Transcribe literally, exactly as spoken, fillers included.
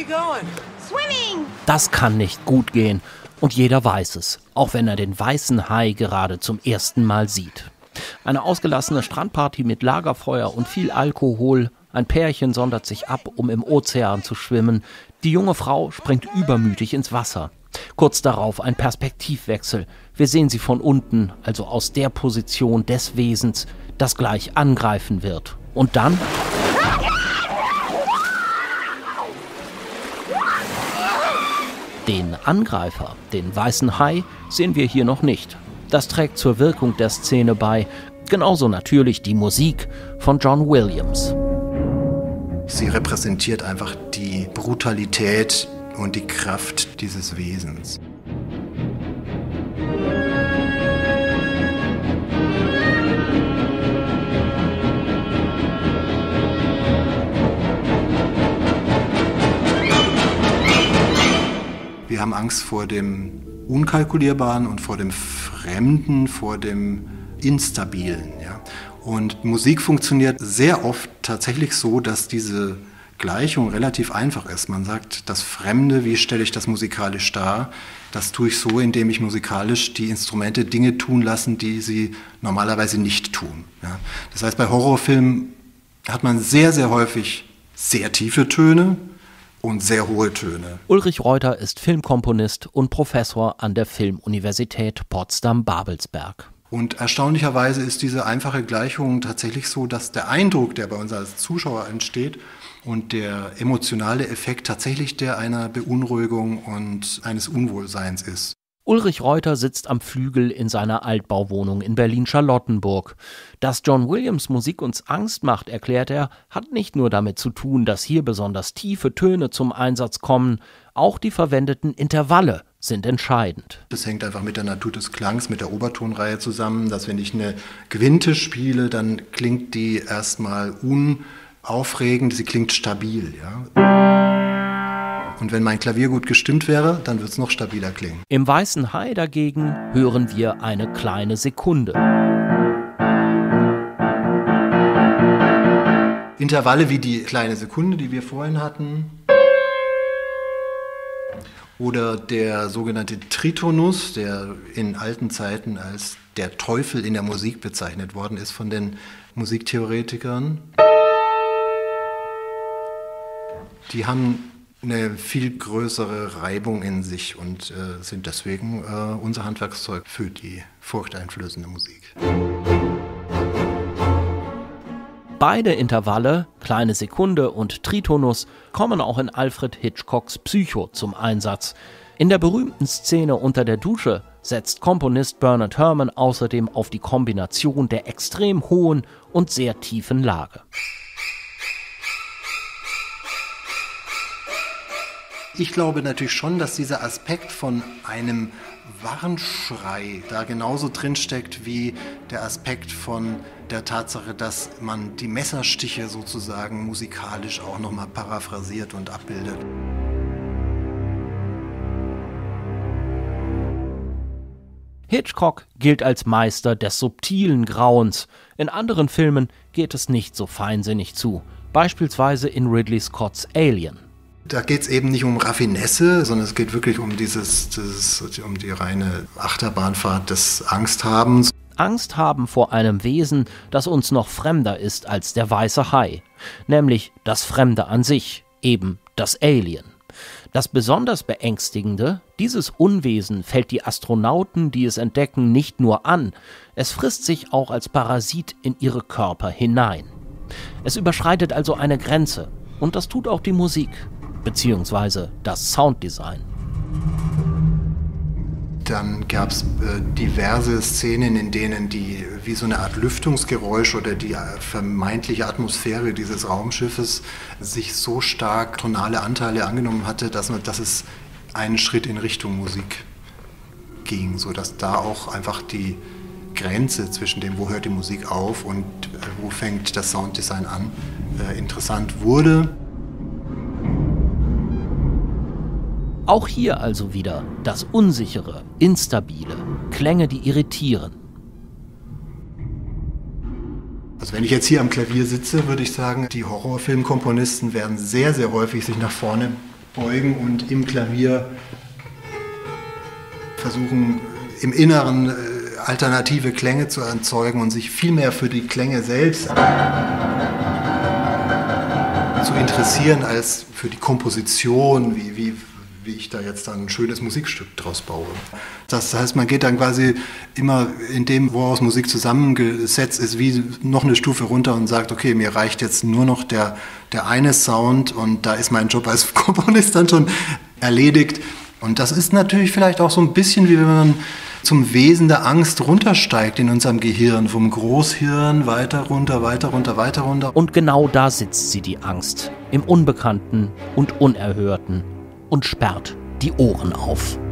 going? Swimming! Das kann nicht gut gehen. Und jeder weiß es, auch wenn er den weißen Hai gerade zum ersten Mal sieht. Eine ausgelassene Strandparty mit Lagerfeuer und viel Alkohol. Ein Pärchen sondert sich ab, um im Ozean zu schwimmen. Die junge Frau springt übermütig ins Wasser. Kurz darauf ein Perspektivwechsel. Wir sehen sie von unten, also aus der Position des Wesens, das gleich angreifen wird. Und dann... Den Angreifer, den weißen Hai, sehen wir hier noch nicht. Das trägt zur Wirkung der Szene bei. Genauso natürlich die Musik von John Williams. Sie repräsentiert einfach die Brutalität und die Kraft dieses Wesens. Wir haben Angst vor dem Unkalkulierbaren und vor dem Fremden, vor dem Instabilen. Ja? Und Musik funktioniert sehr oft tatsächlich so, dass diese Gleichung relativ einfach ist. Man sagt, das Fremde, wie stelle ich das musikalisch dar? Das tue ich so, indem ich musikalisch die Instrumente Dinge tun lassen, die sie normalerweise nicht tun. Ja? Das heißt, bei Horrorfilmen hat man sehr, sehr häufig sehr tiefe Töne und sehr hohe Töne. Ulrich Reuter ist Filmkomponist und Professor an der Filmuniversität Potsdam-Babelsberg. Und erstaunlicherweise ist diese einfache Gleichung tatsächlich so, dass der Eindruck, der bei uns als Zuschauer entsteht, und der emotionale Effekt tatsächlich der einer Beunruhigung und eines Unwohlseins ist. Ulrich Reuter sitzt am Flügel in seiner Altbauwohnung in Berlin-Charlottenburg. Dass John Williams Musik uns Angst macht, erklärt er, hat nicht nur damit zu tun, dass hier besonders tiefe Töne zum Einsatz kommen, auch die verwendeten Intervalle sind entscheidend. Das hängt einfach mit der Natur des Klangs, mit der Obertonreihe zusammen, dass wenn ich eine Quinte spiele, dann klingt die erstmal unaufregend, sie klingt stabil, ja. Und wenn mein Klavier gut gestimmt wäre, dann wird es noch stabiler klingen. Im Weißen Hai dagegen hören wir eine kleine Sekunde. Intervalle wie die kleine Sekunde, die wir vorhin hatten. Oder der sogenannte Tritonus, der in alten Zeiten als der Teufel in der Musik bezeichnet worden ist von den Musiktheoretikern. Die haben eine viel größere Reibung in sich und äh, sind deswegen äh, unser Handwerkszeug für die furchteinflößende Musik. Beide Intervalle, kleine Sekunde und Tritonus, kommen auch in Alfred Hitchcocks Psycho zum Einsatz. In der berühmten Szene unter der Dusche setzt Komponist Bernard Herrmann außerdem auf die Kombination der extrem hohen und sehr tiefen Lage. Ich glaube natürlich schon, dass dieser Aspekt von einem Warnschrei da genauso drinsteckt wie der Aspekt von der Tatsache, dass man die Messerstiche sozusagen musikalisch auch nochmal paraphrasiert und abbildet. Hitchcock gilt als Meister des subtilen Grauens. In anderen Filmen geht es nicht so feinsinnig zu, beispielsweise in Ridley Scotts Alien. Da geht es eben nicht um Raffinesse, sondern es geht wirklich um, dieses, dieses, um die reine Achterbahnfahrt des Angsthabens. Angst haben vor einem Wesen, das uns noch fremder ist als der weiße Hai, nämlich das Fremde an sich, eben das Alien. Das besonders Beängstigende, dieses Unwesen fällt die Astronauten, die es entdecken, nicht nur an, es frisst sich auch als Parasit in ihre Körper hinein. Es überschreitet also eine Grenze, und das tut auch die Musik, beziehungsweise das Sounddesign. Dann gab es äh, diverse Szenen, in denen die wie so eine Art Lüftungsgeräusch oder die äh, vermeintliche Atmosphäre dieses Raumschiffes sich so stark tonale Anteile angenommen hatte, dass, man, dass es einen Schritt in Richtung Musik ging, sodass da auch einfach die Grenze zwischen dem, wo hört die Musik auf und äh, wo fängt das Sounddesign an, äh, interessant wurde. Auch hier also wieder das Unsichere, Instabile, Klänge, die irritieren. Also wenn ich jetzt hier am Klavier sitze, würde ich sagen, die Horrorfilmkomponisten werden sehr, sehr häufig sich nach vorne beugen und im Klavier versuchen, im Inneren alternative Klänge zu erzeugen und sich viel mehr für die Klänge selbst zu interessieren als für die Komposition, wie, wie, wie ich da jetzt dann ein schönes Musikstück draus baue. Das heißt, man geht dann quasi immer in dem, woraus Musik zusammengesetzt ist, wie noch eine Stufe runter und sagt, okay, mir reicht jetzt nur noch der, der eine Sound und da ist mein Job als Komponist dann schon erledigt. Und das ist natürlich vielleicht auch so ein bisschen, wie wenn man zum Wesen der Angst runtersteigt in unserem Gehirn, vom Großhirn weiter runter, weiter runter, weiter runter. Und genau da sitzt sie, die Angst, im Unbekannten und Unerhörten, und sperrt die Ohren auf.